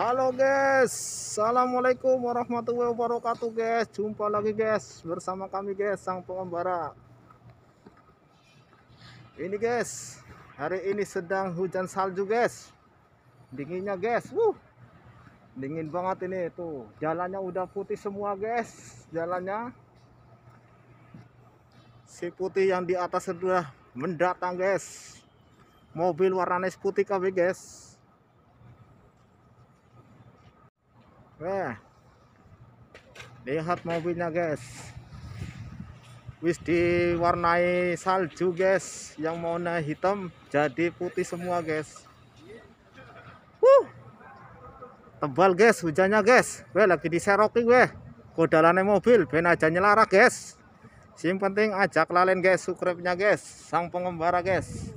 Halo guys, assalamualaikum warahmatullahi wabarakatuh guys. Jumpa lagi guys bersama kami guys sang pengembara. Ini guys, hari ini sedang hujan salju guys. Dinginnya guys, dingin banget ini tuh. Jalannya udah putih semua guys. Jalannya si putih yang di atas sudah mendatang guys. Mobil warnanya putih KB guys. Lihat mobilnya guys, wis diwarnai salju guys, yang warna hitam jadi putih semua guys. Tebal guys hujannya guys. Lagi diseroki kodalannya mobil ben aja nyelarak guys. Yang penting ajak lalen guys, subscribe-nya guys sang pengembara guys.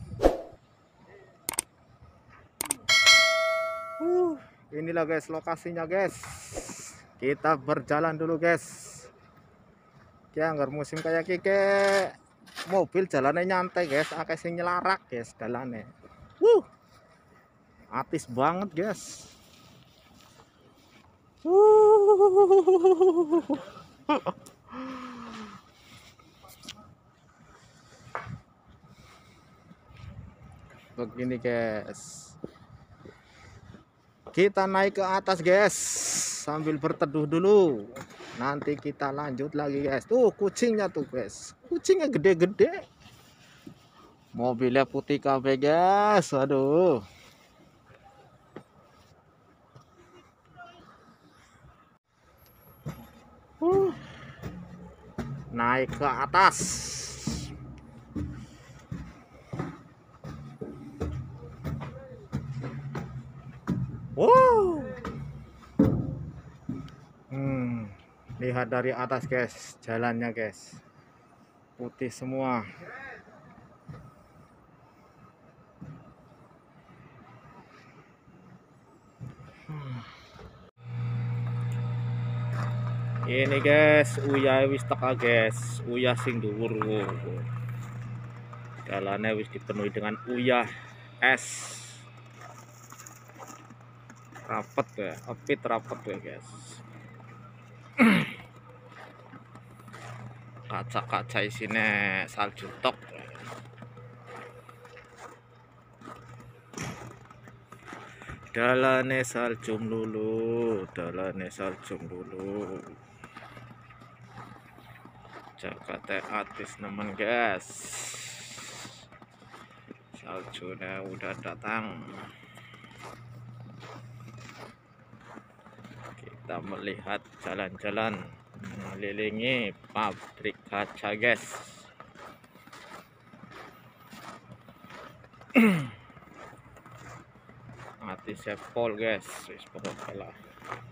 Inilah guys lokasinya guys. Kita berjalan dulu guys. Ya nggak musim kayak kike mobil jalannya nyantai guys, akeh sing nyelarak guys jalannya. Atis banget guys. Begini guys. Kita naik ke atas guys sambil berteduh dulu. Nanti kita lanjut lagi guys. Tuh kucingnya tuh guys. Kucingnya gede-gede. Mobilnya putih KB guys. Aduh. Naik ke atas. Lihat dari atas guys, jalannya guys putih semua. Ini guys uyah wis teka guys, uyah sing dhuwur. Jalannya wis dipenuhi dengan uyah es. Rapet ya, apit rapet ya guys. Kaca-kaca isinya salju tok. Dalane saljum dulu, dalane saljum dulu. Jakarta artis nemen guys. Saljunya udah datang. Kita melihat jalan-jalan mengelilingi pabrik kaca guys. Mati sepol guys, wis pokoknya.